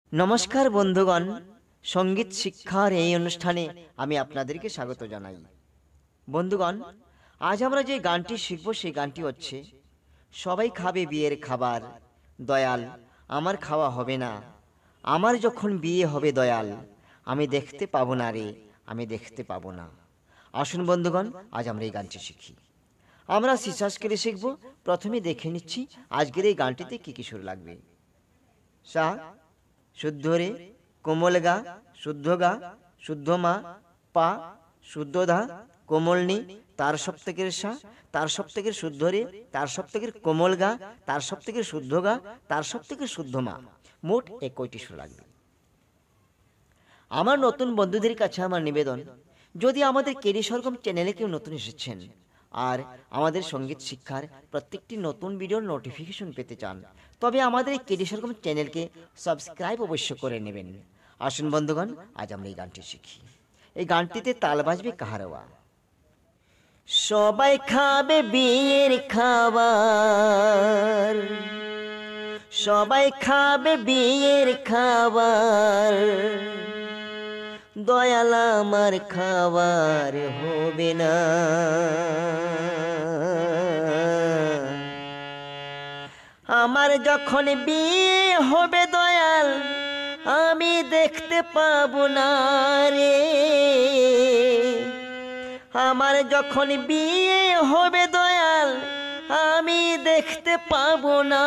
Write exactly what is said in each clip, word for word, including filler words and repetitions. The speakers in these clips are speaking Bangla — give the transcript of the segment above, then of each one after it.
নমস্কার বন্ধুগণ, সঙ্গীত শিক্ষার এই অনুষ্ঠানে আমি আপনাদেরকে স্বাগত জানাই। বন্ধুগণ, আজ আমরা যে গানটি শিখব সেই গানটি হচ্ছে সবাই খাবে বিয়ের খাবার, দয়াল আমার খাওয়া হবে না, আমার যখন বিয়ে হবে দয়াল আমি দেখতে পাবো না রে, আমি দেখতে পাবো না। আসুন বন্ধুগণ, আজ আমরা এই গানটি শিখি। আমরা শ্বাস করে শিখব। প্রথমে দেখে নিচ্ছি আজকের এই গানটিতে কী কী সুর লাগবে। সা শুদ্ধ রে, কোমল গা, শুদ্ধ গা, শুদ্ধ মা, পা, শুদ্ধ ধা, কোমল নি, তার সপ্তকের সা, তার সপ্তকের শুদ্ধ রে, তার সপ্তকের কোমল গা, তার সপ্তকের শুদ্ধ গা, তার সপ্তকের শুদ্ধ মা। মোট একটি সুর লাগবে। আমার নতুন বন্ধুদের কাছে আমার নিবেদন, যদি আমাদের কেডি সরগম চ্যানেলে কেউ নতুন এসেছেন আর আমাদের সঙ্গীত শিক্ষার প্রত্যেকটি নতুন ভিডিওর নোটিফিকেশন পেতে চান, তবে আমাদের এই কেডি সরগম চ্যানেলকে সাবস্ক্রাইব অবশ্য করে নেবেন। আসুন বন্ধুগণ, আজ আমরা এই গানটি শিখি। এই গানটিতে তাল বাজবে কাহারওয়া। সবাই খাবে বিয়ের খাবার, সবাই খাবে বিয়ের খাবার, দয়াল আমার খাবার হবে না। আমার যখন বিয়ে হবে দয়াল আমি দেখতে পাবো না রে, আমার যখন বিয়ে হবে দয়াল আমি দেখতে পাবো না।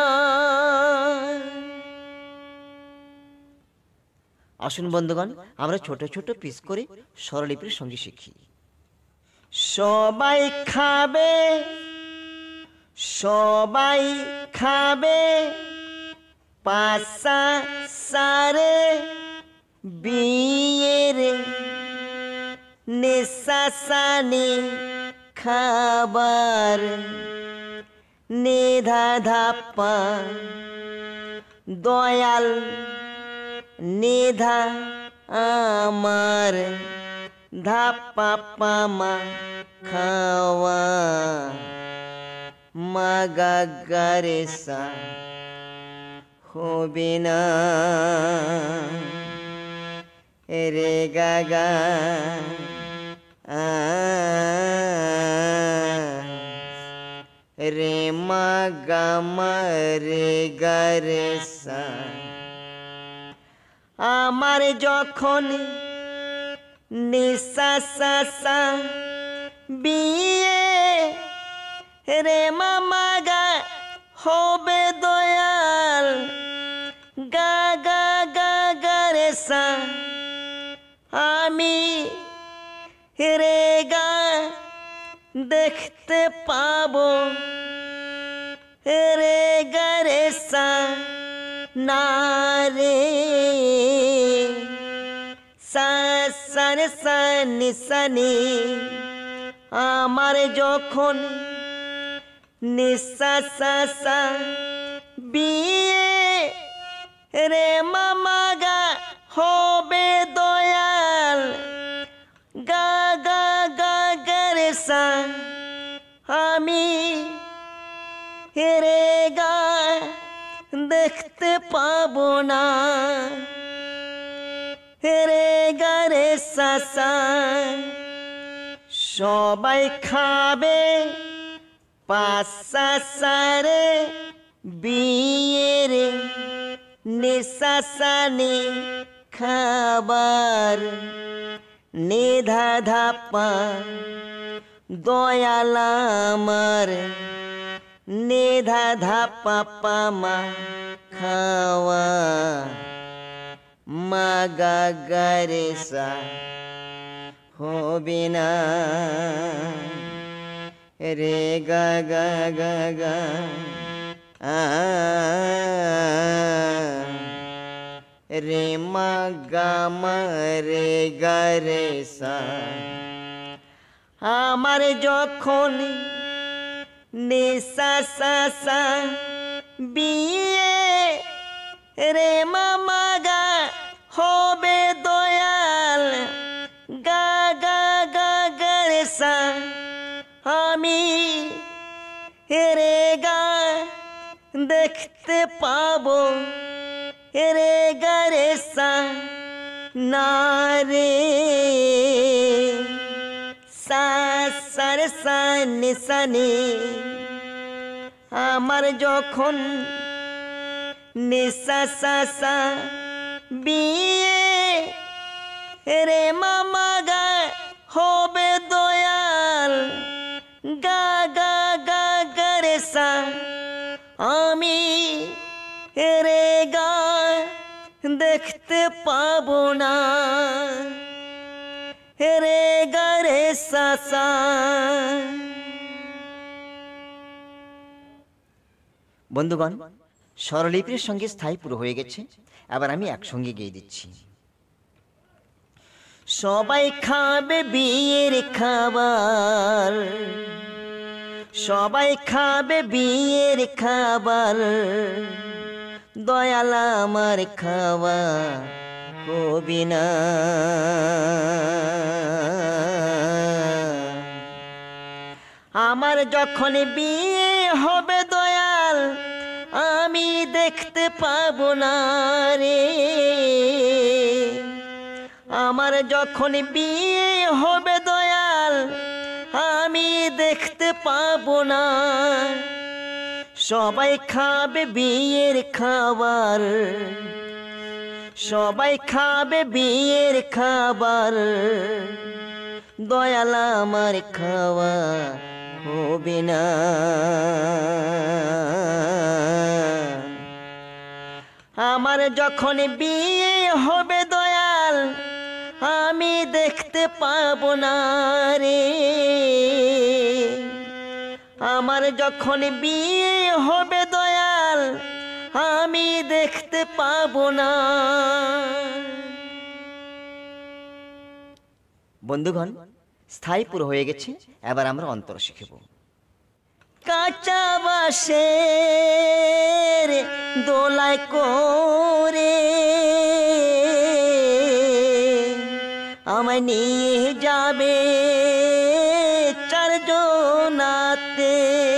আসুন বন্ধুগণ, আমরা ছোট ছোট পিস করে স্বরলিপির সঙ্গে শিখি। সবাই খাবে, সবাই খাবে পাশা সারে বিয়ের নেশাসানি খাবার, নেধা ধাপা দয়াল নিধা আমার, ধাপা পামা খাওয়া, মাগা গারেসা হবে না রে গাগা রে মাগা রে গারেসা। আমার যখন নিঃশ্বাসা বিয়ে রে মামা গা হবে দয়াল, গা গা গা গা রে সা, আমি রে গা দেখতে পাবো রে গা রে সা না রে, সা সা রে সা নি সা নি। আমার যখন নিঃশ্বাসা বিয়ে রে মামা গা হবে দয়াল, গা গা গা গা রে সা, আমি রে গা দেখতে পাবো না রে গা রে সা সা। সবাই খাবে পাশা সারে বিয়ের নেশাসানি খাবার, নেধা ধাপা দয়াল আমার, নেধা ধাপা পামা খাওয়া, মাগা গারেসা হবে না রে গা গা গা গা রে মা গা মা রে গা রে সা। আমার যখন নিঃশ্বাসা বিয়ে রে মামা গা হবে দয়াল, গা গা গা গা রে সা, আমি রে গা দেখতে পাবো রে গা রে না রে সা সা রে সা নি সা নি আমার যখন নি সা সা সা বিয়ে রে মামা গা হবে দয়াল গা গা গা গা রে সা আমি রে গা দেখতে পাবো না রে গা রে সা সা। বন্ধুগণ, স্বরলিপির সঙ্গে স্থায়ী পুরো হয়ে গেছে। এবার আমি একসঙ্গে গেয়ে দিচ্ছি। সবাই খাবে বিয়ের খাবার, সবাই খাবে বিয়ের খাবার, দয়াল আমার খাওয়া হবে না। আমার যখন বিয়ে হবে দয়াল আমি দেখতে পাবো না রে। আমার যখন বিয়ে হবে দয়াল আমি দেখতে পাবো না। সবাই খাবে বিয়ের খাবার, সবাই খাবে বিয়ের খাবার, দয়াল আমার খাওয়া হবে না। আমার যখন বিয়ে হবে দয়াল আমি দেখতে পাবো না রে। আমার যখন বিয়ে হবে দয়াল আমি দেখতে পাবো না। বন্ধুগণ, স্থায়ী পুরো হয়ে গেছে। এবার আমরা অন্তর শিখব। কাঁচা বাঁশের দোলায় করে আমায় নিয়ে যাবে চারজনাতে।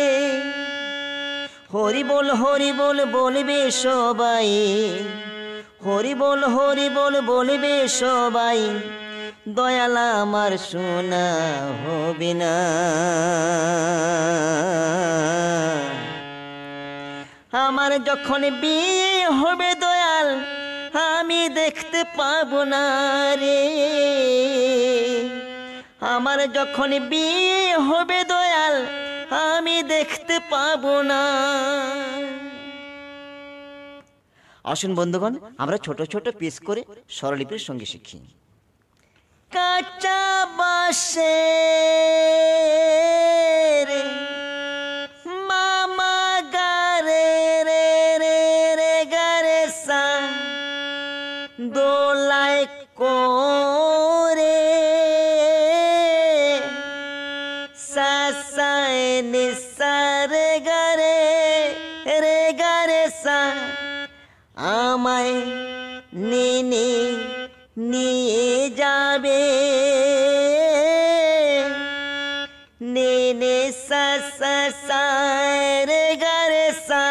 হরি বল হরি বল বলবে সবাই, হরি বল হরি বল বলবে সবাই, দয়াল আমার শোনা হবে না। আমার যখন বিয়ে হবে দয়াল আমি দেখতে পাবো না রে। আমার যখন বিয়ে হবে দয়াল আমি দেখতে পাবো না। আসুন বন্ধুগণ, আমরা ছোট ছোট পিস করে স্বরলিপির সঙ্গে শিখি। কাঁচা বাঁশের মামা গারে রে রে রে গারে সা দোলায় করে সা সা নি সা রে গারে রে গারে সা আমায় নিনি নিয়ে যাবে নে নে সা সা সা রে গা রে সা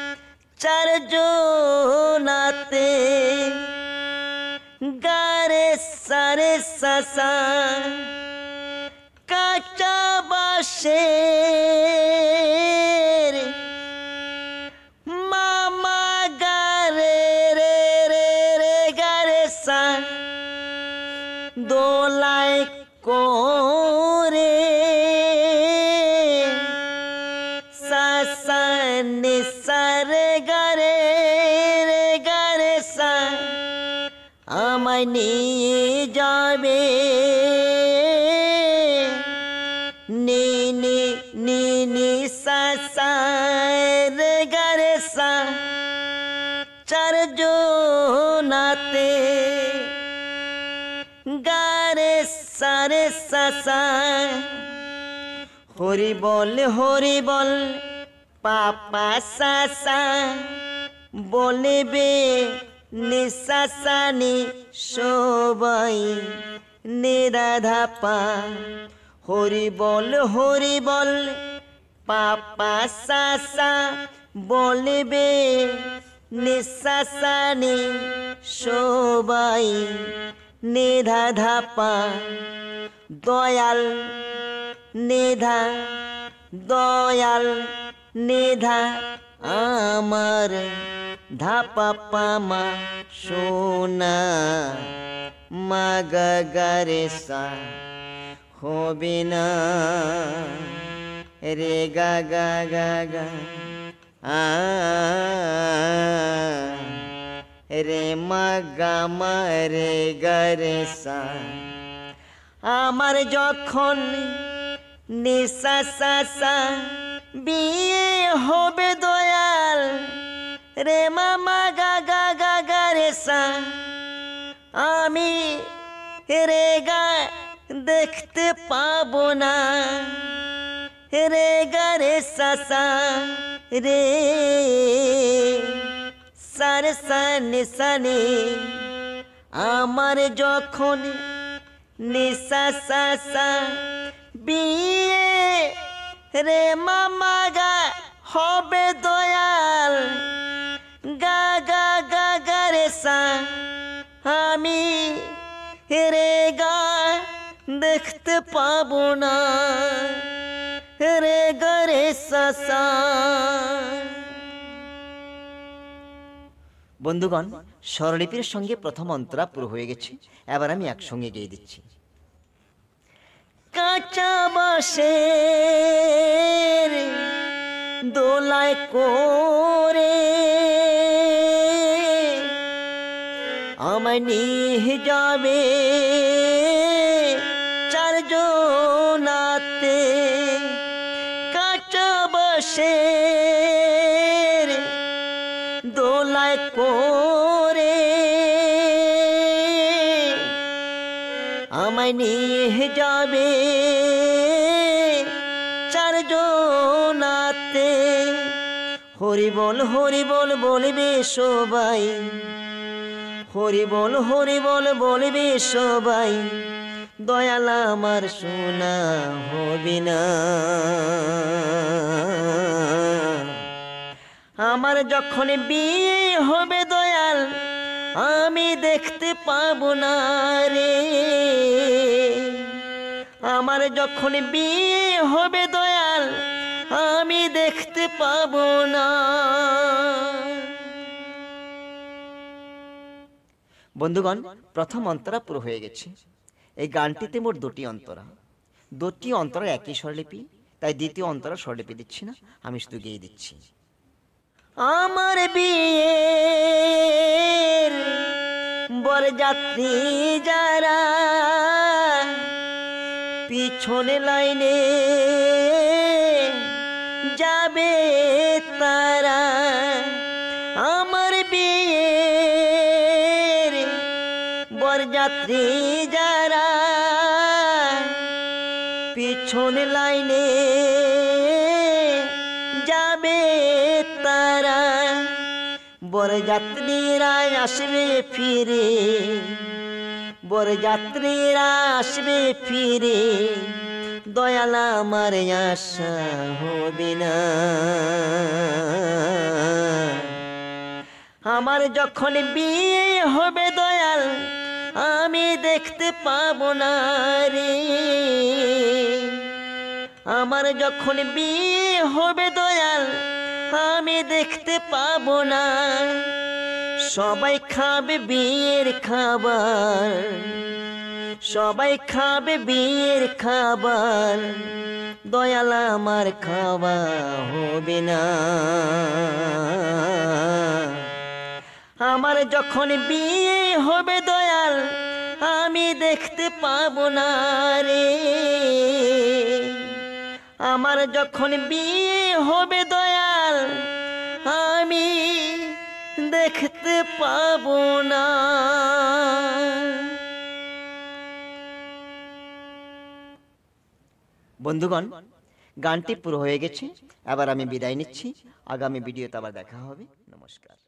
চারজনাতে গা রে সা রে সা সা। কাঁচা বাঁশের মামা গা রে রে রে রে গা রে সা দোলায় করে সা সা নি সা রে গা রে রে গা রে সা আমায় নিয়ে যাবে নি নি নি নি সা সা রে গা রে সা চারজনাতে গা রে সা রে সা সা। হরি বল হরি বল পাপা সা সা বলবে নি সা সা নি সবাই নি রাধা পা। হরি বল হরি বল পাপা সা সা বলবে নি সা সা নি সবাই নিধা ধা পা, দয়াল নিধা দয়াল নিধা আমার, ধা পা পা মা সোনা, মা গা গা রে সা হবে না, রে গা গা গা গা আ, রে মা গা মা রে গা রে সা। আমার যখন নিসা সা সা বিয়ে হবে দয়াল, রে মা মা গা গা গা গা রে সা, আমি রে গা দেখতে পাবো না, রে গা রে সা সা রে সা রে সা নি সা নি। আমার যখন নিসা সা সা বিয়ে, রে মামা গা হবে দয়াল, গা গা গা গা রে সা, আমি রে গা দেখতে পাবো না, রে গা রে সা সা। বন্ধুগণ, স্বরলিপির সঙ্গে প্রথম অন্তরা পুরো হয়ে গেছে। এবার আমি একসঙ্গে গেয়ে দিচ্ছি। কাঁচা বাঁশের দোলায় করে আমায় নিয়ে যাবে চারজনাতে, কাঁচা বাঁশের দোলায় করে আমায় নিয়ে যাবে চারজনাতে, হরি বল হরি বল বলবে সবাই, হরি বল হরি বল বলবে সবাই, দয়াল আমার শোনা হবে না। আমার যখন বিয়ে হবে দয়াল, আমি দেখতে পাবো না রে, আমার যখন বিয়ে হবে দয়াল, আমি দেখতে পাবো না। বন্ধুগণ, প্রথম অন্তরা পুরো হয়ে গেছে। এই গানটিতে মোট দুটি অন্তরা, দুটি অন্তরা একই স্বরলিপি, তাই দ্বিতীয় অন্তরা স্বরলিপি দিচ্ছি না, আমি শুধু গেয়ে দিচ্ছি। আমার বিয়ের বরযাত্রী যারা পিছনে লাইনে যাবে তারা, আমার বিয়ের বরযাত্রী যারা পিছনে লাইনে যাবে তারা, বরযাত্রীরা আসবে ফিরে, বরযাত্রীরা আসবে ফিরে, দয়াল আমার আশা হবে না। আমার যখন বিয়ে হবে দয়াল, আমি দেখতে পাবো না রে, আমার যখন বিয়ে হবে দয়াল, আমি দেখতে পাবো না। সবাই খাবে বিয়ের খাবার, সবাই খাবে বিয়ের খাবার, দয়াল আমার খাওয়া হবে না। আমার যখন বিয়ে হবে দয়াল, আমি দেখতে পাবো না রে, আমার যখন বিয়ে হবে দয়াল, আমি দেখতে পাবো না। বন্ধুগণ, গানটি পুরো হয়ে গেছে। এবার আমি বিদায় নিচ্ছি। আগামী ভিডিওতে আবার দেখা হবে। নমস্কার।